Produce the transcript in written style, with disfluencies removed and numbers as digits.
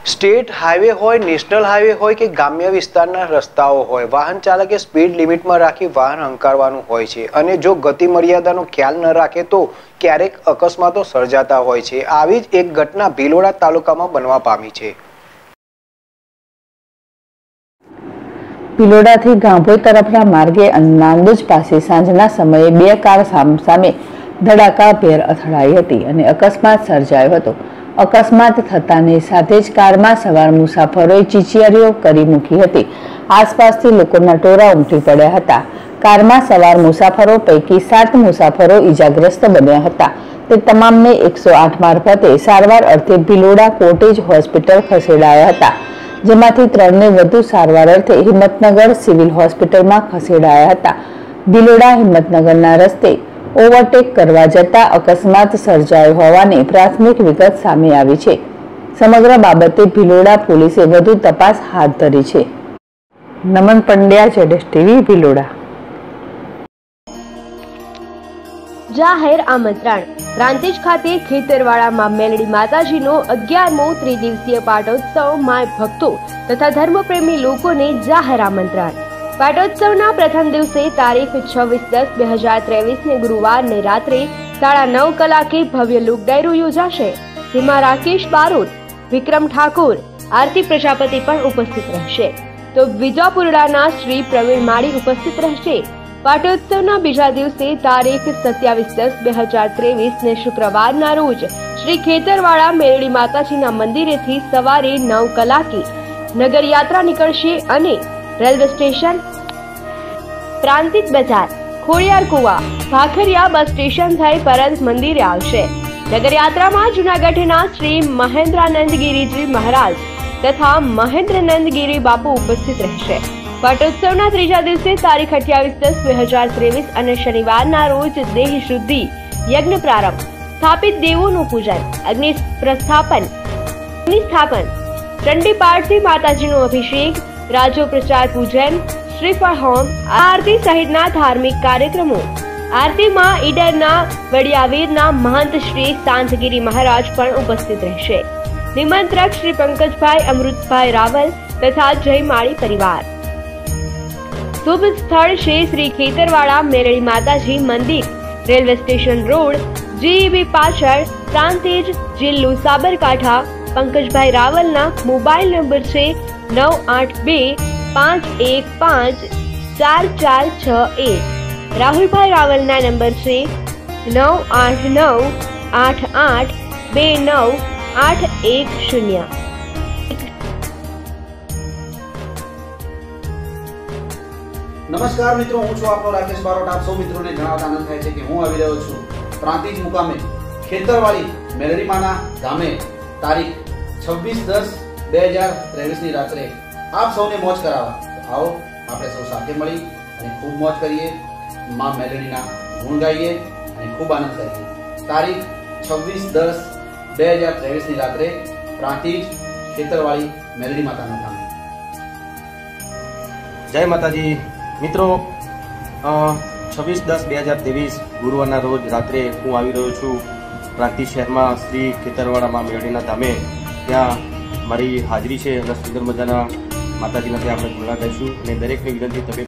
State highway હોય, national highway હોય કે ગ્રામ્ય વિસ્તારના રસ્તાઓ હોય, વાહન ચાલકે સ્પીડ લિમિટમાં રાખી વાહન હંકારવાનું હોય છે અને જો ગતિ મર્યાદાનો ખ્યાલ ન રાખે તો ક્યારેક અકસ્માતો સર્જાતા હોય છે। આવી જ એક ઘટના ભિલોડા તાલુકામાં બનવા પામી છે। ભિલોડાથી ગાંભોઈ તરફના માર્ગે નાંદોજ પાસે સાંજના સમયે બે કાર સામે ધડાકાભેર અથડાઈ હતી અને અકસ્માત સર્જાયો હતો। અકસ્માત થતાની સાથે જ કારમાં સવાર મુસાફરોએ ચીચિયારીઓ કરી મૂકી હતી। આસપાસથી લોકોના ટોળા ઉમટી પડ્યા હતા। કારમાં સવાર મુસાફરો પૈકી 7 મુસાફરો ઈજાગ્રસ્ત બન્યા હતા। તે તમામને 108 મારફતે સારવાર અર્થે ભિલોડા કોટેજ હોસ્પિટલ ખસેડાયા હતા, જેમાંથી 3ને વધુ સારવાર અર્થે હિંમતનગર સિવિલ હોસ્પિટલમાં ખસેડાયા હતા। ભિલોડા હિંમતનગરના રસ્તે ઓવરટેક કરવા જતા અકસ્માત સર્જાયો હોવાની પ્રાથમિક વિગત સામે આવી છે। સમગ્ર બાબતે ભિલોડા પોલીસે વધુ તપાસ હાથ ધરી છે। નમન પંડ્યા, ZSTV, ભિલોડા। જાહેર આમંત્રણ। પ્રાંતિજ ખાતે ખેતરવાડામાં મેલડી માતાજીનો 11મો ત્રિદિવસીય પાટોત્સવ માય ભક્તો તથા ધર્મપ્રેમી લોકોને જાહેર આમંત્રણ। પાટોત્સવના પ્રથમ દિવસે તારીખ 26/10/2023 ગુરુવારને રાત્રે 9:30 કલાકે ભવ્ય લોક ડાયરો યોજાશે, જેમાં રાકેશ બારોટ, વિક્રમ ઠાકોર, આરતી પ્રજાપતિ પણ ઉપસ્થિત રહેશે, તો વિજાપુરડાના શ્રી પ્રવીણ માળી ઉપસ્થિત રહેશે। પાટોત્સવના બીજા દિવસે તારીખ 27/10/2023 ને શુક્રવારના રોજ શ્રી ખેતરવાડા મેરડી માતાજીના મંદિરેથી સવારે 9 કલાકે નગરયાત્રા નીકળશે અને રેલવે સ્ટેશન, પ્રાંતિજ બજાર, ખોડિયાર કુવા, ભાખરિયા બસ સ્ટેશન થઈ પરત મંદિરે આવશે। નગરયાત્રામાં જૂનાગઢના શ્રી મહેન્દ્રાનંદગીરીજી મહારાજ તથા મહેન્દ્રનંદગીરી બાપુ ઉપસ્થિત રહેશે। પાટોત્સવના ત્રીજા દિવસે તારીખ 28/10/2023 અને શનિવારના રોજ દેહ શુદ્ધિ યજ્ઞ પ્રારંભ, સ્થાપિત દેવોનું પૂજન, અગ્નિ સ્થાપન, ચંડી પાઠથી માતાજીનો અભિષેક, રાજો પ્રચાર પૂજન, શ્રીફળ હોમ, આરતી સહિતના ધાર્મિક કાર્યક્રમો। આરતીમાં ઈડરના વડિયાવીરના મહંત શ્રી શાંતગીરી મહારાજ પણ ઉપસ્થિત રહેશે। નિમંત્રક શ્રી પંકજભાઈ અમૃતભાઈ રાવલ તથા જયમાળી પરિવાર। શુભ સ્થળ છે શ્રી ખેતરવાડા મેરડી માતાજી મંદિર, રેલવે સ્ટેશન રોડ, GEB પાછળ, પ્રાંતિજ, જિલ્લો સાબરકાંઠા। પંકજભાઈ રાવલના મોબાઈલ નંબર છે 9825154461। રાહુલભાઈ રાવલના નંબર છે 9898829810। નમસ્કાર મિત્રો, હું છું આપનો રાકેશ બારોટ। આપ સૌ મિત્રોને જણાવતા આનંદ થાય છે કે હું આવી રહ્યો છું પ્રાંતિજ મુકામે ખેતરવાડી મેલડીમાના ધામે તારીખ 26/10/2023 ની રાત્રે આપ સૌને મોજ કરાવવા। આવો આપણે સૌ સાથે મળી અને ખૂબ મોજ કરીએ, માં મેલડીના ગુણ ગાઈએ અને ખૂબ આનંદ કરીએ। તારીખ 26/10/2023 ની રાત્રે પ્રાંતિજ ખેતરવાડી મેલડી માતાના ધામે। જય માતાજી મિત્રો। 26/10/2023 ગુરુવારના રોજ રાત્રે હું આવી રહ્યો છું પ્રાંતિજ શહેરમાં શ્રી ખેતરવાડામાં મેલડીના ધામે। ત્યાં મારી હાજરી છે અને સુંદર મજાના માતાજીના ત્યાં આપણે ગુણગાન ગાઈશું અને દરેકને વિનંતી તમે